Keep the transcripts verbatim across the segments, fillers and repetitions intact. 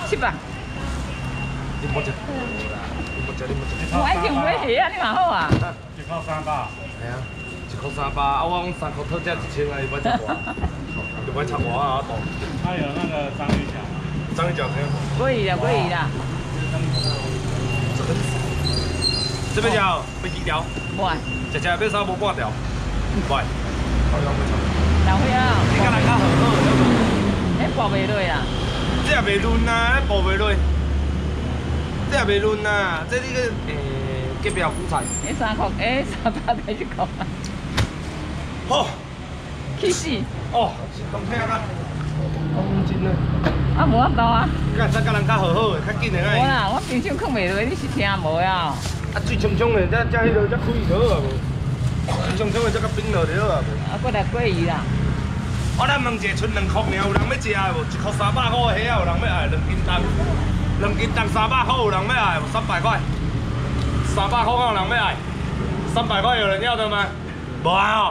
七百。 你莫食，你莫食，你莫食。 我爱听买虾啊，你嘛好啊。 一块三百。 系啊，一块三百，啊我讲三块特价一千啊，你要插我，你要插我啊多。 还有那个章鱼脚。 章鱼脚可以。 可以啦，可以啦。 这很少。这边条飞机条。 不爱。 食食要啥无半条。不爱。好用没错。 老伙仔， 你甲人较好好，晓得？ 哎，剥袂落啊。 这也袂润啊，剥袂落。这也袂润啊，这你个诶，隔壁有韭菜。 哎，三块，哎，三百八十块。 好。 气死！ 哦，冬天啊，公斤呢？ 啊，无法度啊。 干啥甲人较好好的，较紧的哎。 无啦，我冰箱放袂落，你是听无呀？ 啊，水冲冲的，才才迄落才开就好啊无。水冲冲的才甲冰落就好啊无。 啊，过来过鱼啦。 我咱问一下，剩两块尔，有人要食的无？一块三百块的虾啊，有人要爱？两斤重，两斤重三百块，有人要爱无？三百块，三百块有人要爱？三百块有人要的吗？无啊哦。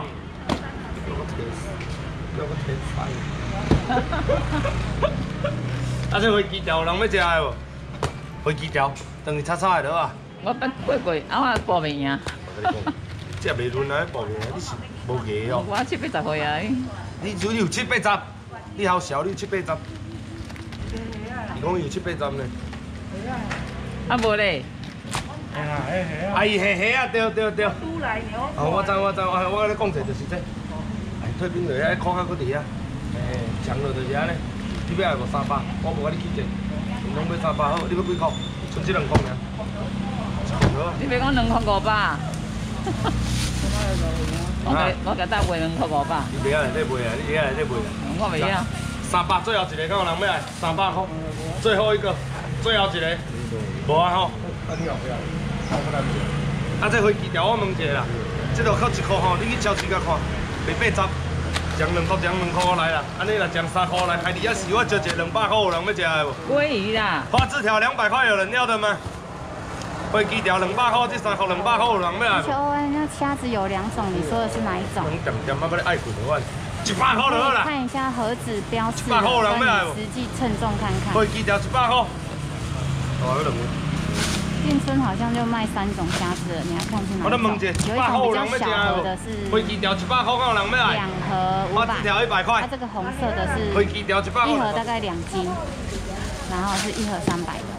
有个天才。啊，这飞机条有人要食的无？飞机条，等于炒炒的落啊。 我捌过过，啊我剥袂赢。 我跟你讲，这袂润啊，剥面你是无艺哦。 我七八十岁啊。 你只有七八十，你好小，你有七八十。伊讲伊有七八十呢。 啊无咧。 哎呀，哎嘿啊。 啊伊嘿嘿啊，对对对。 猪来牛。 哦，我知我知，我我跟你讲者就是这。哎，退兵落遐看较搁伫遐。哎，强落就是安尼。你要爱无三百，我无甲你去者。拢要三百好，你要几箍？剩这两箍尔。 你别讲两块五百。我给我给大卖两块五百。 你袂晓内底卖啊？你会晓内底卖啊？ 我袂晓。 三百最后一个，敢有人要来？三百块，最后一个，最后一个，无啊吼。啊你后壁，啊这飞机条我问一下啦，这度扣一块吼，你去超市甲看，卖八十，将两块，将两块来啦。安尼若将三块来，开二啊四，我招一个两百块，有人要食的无？ 鲑鱼啦。 花枝条两百块，有人要的吗？飞机条两百块，这三块两百块，有人要来无？ 求问，那虾子有两种，你说的是哪一种？ 两点点，我要你爱困的我。一百块就好啦。 看一下盒子标示， 一百块有人要来无？ 实际称重看看。 飞机条一百块。哦，有两个。 运村好像就卖三种虾子，你要看是哪一种？ 我咧问一下，一百块有人要食的无？飞机条一百块，敢有人要来？ 两盒五百。 花枝条一百块。 它这个红色的是。 飞机条一百块。 一盒大概两斤，然后是一盒三百的。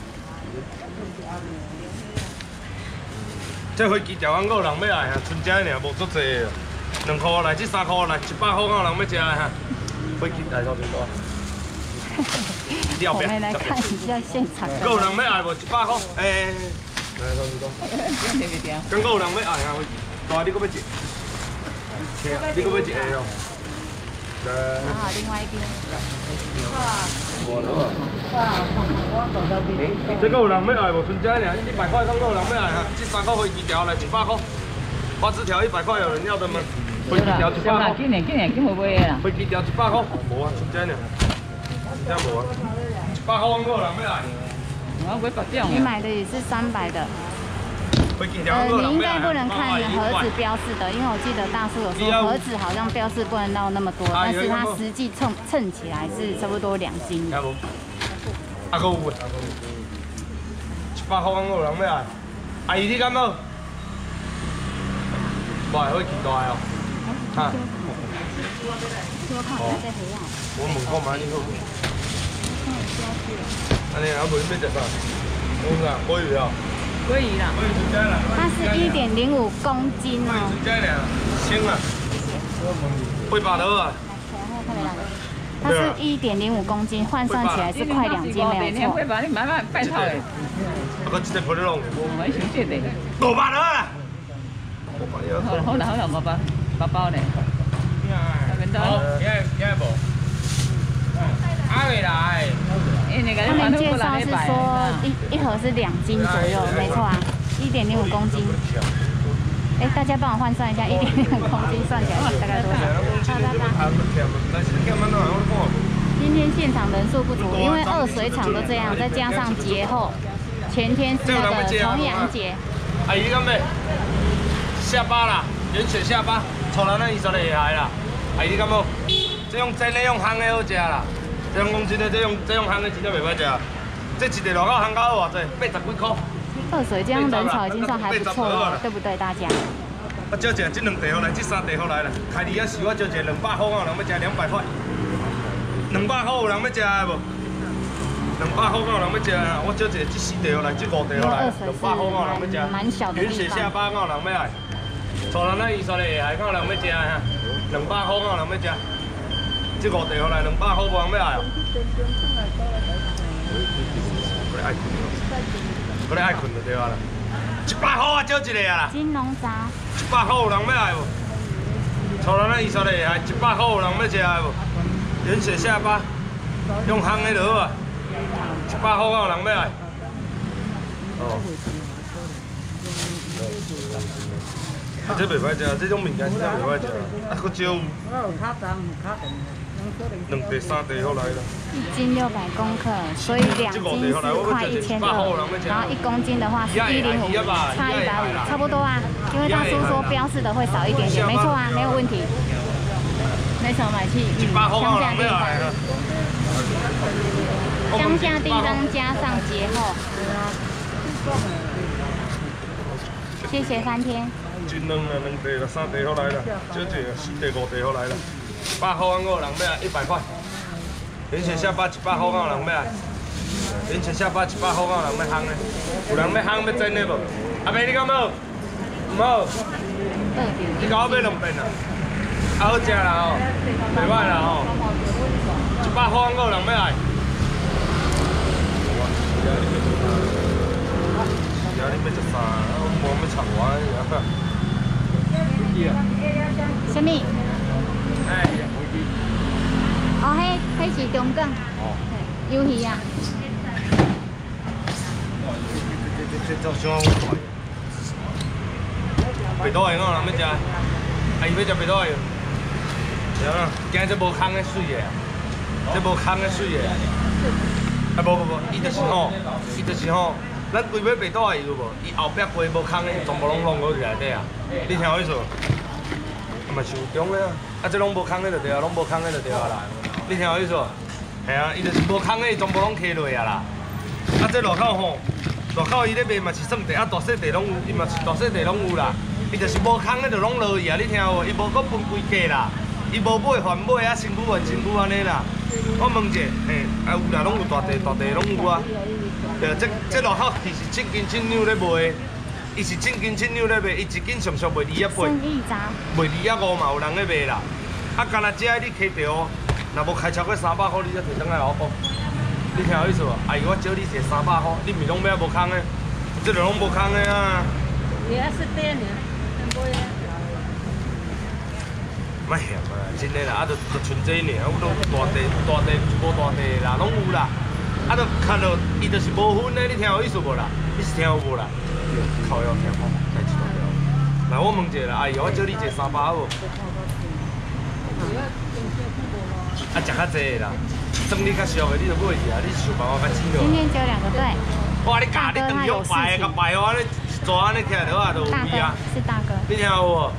这飞机条敢有人要来哈？剩这尔无足济的，两块来，这三块来，一百块敢有人要食的哈？飞机来到最多。 我们来看一下现场。 还有人要来无？一百块，诶，来到最多。刚有人要来啊？大你搁要一？你搁要一个哦？ 然后另外一边。 这个有人要来无？剩这尔，一百块，刚有人要来哈？这三块飞机条来一百块，花枝条一百块，有人要的吗？飞机条一百块。 今年今年今买买啦。 飞机条一百块，无啊，剩这尔，剩这无啊。一百块，刚有人要来。 我买八种。 你买的也是三百的。 呃， 你应该不能看盒子标示的，因为我记得大叔有说盒子好像标示不能到那么多，但是它实际称称起来是差不多两斤。 啊，还有无？一百块，敢有人要来？阿姨，你敢无？无会期待哦。哈。哦。我问看嘛，你好。安尼啊，无要食啥？有啥？鲑鱼啊？ 鲑鱼啦。 它是一点零五公斤哦。 这俩，轻啊。八百多啊。 它是一点零五公斤，换算起来是快两斤，没有错。 八百，你买买拜托诶。 啊，个一个不得弄。 我买少些的。 五百多啊。 好啦好啦好啦，五百包包嘞。 好，现现无。阿未来。 他们介绍是说一一盒是两斤左右，没错啊，一点零五公斤。哎，大家帮我换算一下，一点零五公斤算起来是大概多少？今天现场人数不足，因为二水厂都这样，再加上节后，前天是那个重阳节。 阿姨敢买？下巴啦，原血下巴，臭人咱伊说的厉害啦。阿姨敢无？这用真的用烘的好食啦。这种公斤的，这用这用烘的真正袂歹食。 这一个偌到行到偌济？八十几块。 二水这样人潮已经算还不错了，对不对，大家？ 我招一个，这两地好来，这三地好来啦。开二啊时我招一个两百块，有人要食两百块。两百块有人要食的无？两百块有人要食啊！我招一个，这四地好来，这五地好来，两百块有人要食。 蛮小的地方。 云雪下巴有人要来？草兰那艺术的下海有人要食啊？两百块有人要食？这五地好来，两百块无人要来哦。我爱困，我爱困就对啊啦。一百块啊，招一个啊啦。 金龙闸。 一百块有人要来无？草兰那艺术的下海一百块有人要食的无？云雪下巴，用烘的就好啊。一百块有人要来。哦。啊，这袂歹食，这种物件真正袂歹食。啊，佫少有。两地三地好来啦。 一斤六百公克，所以两斤是快一千二，然后一公斤的话是一零五，差一百五，差不多啊。因为大叔说标示的会少一点点，没错啊，没有问题。没什么买气，嗯，乡下地方，乡下地方加上节后，谢谢翻天。 一两啊，两地啦，三地好来啦，少一个四地五地好来啦。一百块，我有人要来一百块。云雪下巴一百块，我有人要来。云雪下巴一百块，我有人要烘的。有人要烘要蒸的无？阿妹，你敢无？无。你甲我买两遍啊？啊，好食啦吼，袂歹啦吼。一百块，我有人要来。是啊，你要食啥？我无要插我呀。 什么？哎。哦，迄迄是中港。哦。鱿鱼啊。这这这这伤快。白肚的我人要食，啊伊要食白肚的。对啊，今这无空的水的，这无空的水的。啊无无无，伊就是吼，伊就是吼。咱规尾白肚的有无？伊后壁规无空的，全部拢放过去内底啊！你听我意思？啊嘛是有中的啊！啊这拢无空的就对啊，拢无空的就对啊啦！你听我意思？系啊，伊就是无空的，全部拢揢落啊啦！啊这路口吼，路口伊咧卖嘛是算地，啊大细地拢有，伊嘛是大细地拢有啦。伊就是无空的就拢落去啊！你听无？伊无搁分规价啦，伊无买还买啊，身躯还身躯安尼啦。我问者，嘿，啊有啦，拢有大地，大地拢有啊。对，这这路口其实正斤正两咧卖，伊是正斤正两咧卖，伊一斤上上卖二啊八，卖二啊五嘛有人咧卖啦。啊，干那只你开着，若无开超过三百块，你才摕转来老补。你听我意思无？阿姨，我招你一三百块，你咪拢买无空的，这个拢无空的啊。也是对呢，莫嫌啊，真的啦，啊，就就剩这尔，我都大地大地无大地啦，拢有啦。啊，就看到伊就是无分的，你听有意思无啦？你是听有无啦？靠腰听好，太知道了。来，我问一下啦，阿姨，我招你一三百好无？啊，食较济啦，算你较俗的，你就买一下，你想办法较钱咯。 今天只有两个队。 哇，你教你当用排个排哦，安尼一抓安尼起来就啊，就有味啊。 是大哥。 你听有无？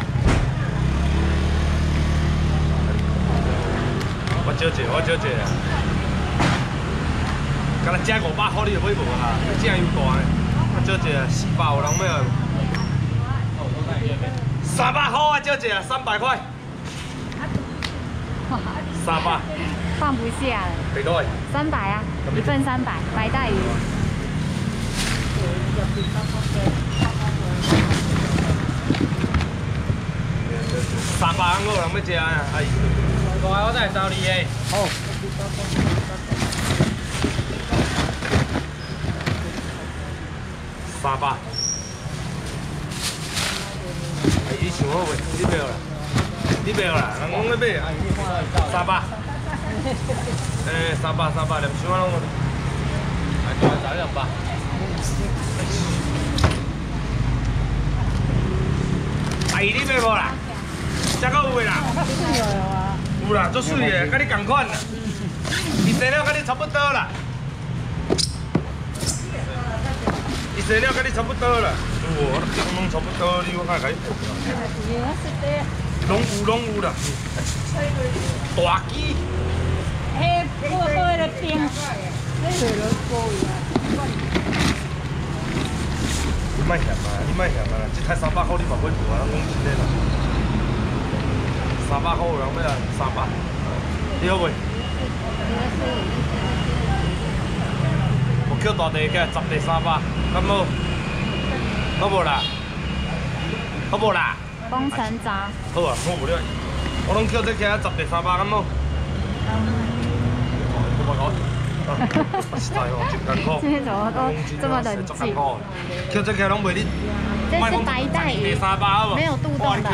我招一个，我招一个。干那只五百块你就买无啦，只又大呢。我招一个四百有人要？三百块啊，招一个三百块。三百。 放不下了。 几多？ 三百啊，一份三百，白带鱼。 三百我有人要食啊，阿姨。 我我再找你诶。好。 三百。阿姨想好未？你买啦？你买啦？人讲要买，三百。诶，三百三百，连箱啊拢。来，再找两百。阿姨，你买无啦？这个有未啦？有啦，足水的，甲你同款啦。伊生了，甲你差不多啦。伊生了，甲你差不多啦。有哦，拢差不多，你我看甲你。拢有拢有啦。大鸡。 嘿，我买了冰， 你卖嫌嘛，你卖嫌嘛，这台三百块你嘛买无啊？咱讲真的啦，三百块有人要啊，三百，你好袂？我叫大地价十地三百，敢无？好无啦？好无啦？ 工程渣。 好啊，我无了，我拢叫这起十地三百，敢无？不报告。实在哦，真艰苦。 今天怎么都这么冷静？ 叫这起拢袂你。 这是白带鱼， 三百好无？ 没有肚洞的。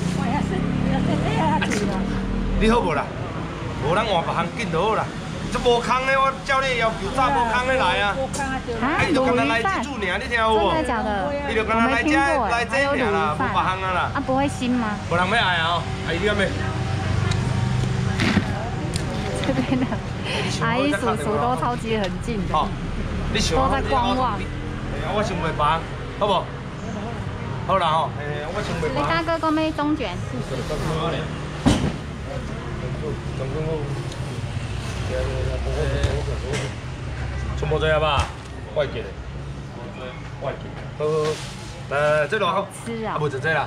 你好无啦？无咱换别行紧就好啦。这无空的，我照你要求早无空的来啊！ 啊， 你就卤干来鱼饭， 自助尔，你听有无？ 真的假的？ 你就干来这来这尔啦，无别行啊啦。 啊，不会腥吗？ 无人要爱啊！阿姨你敢要？ 这边的阿姨叔叔都超级很近的，都在观望。 我想袂饱，好不？好啦吼，诶，我想袂饱。 你大哥讲要中卷。 出无济啊吧？我会记的，我会记。好好好，呃，这偌好？ 吃啊！ 啊，无就这啦。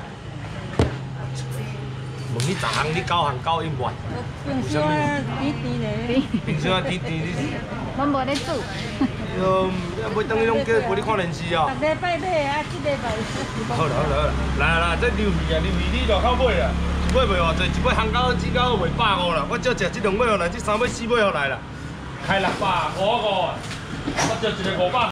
问你十项，你九项九应完。 冰箱啊，甜甜的。 冰箱啊，甜甜你。 我无咧煮。 哟，每当你拢叫陪你看电视哦。 逐礼拜买啊，这礼拜是。 好啦好啦，来来，这牛皮啊，牛皮你偌口买啊？买袂偌济，一尾香膏、指甲卖百五啦。我少食这两尾落来，这三尾四尾落来啦。开六百五五啊，我食一个五百。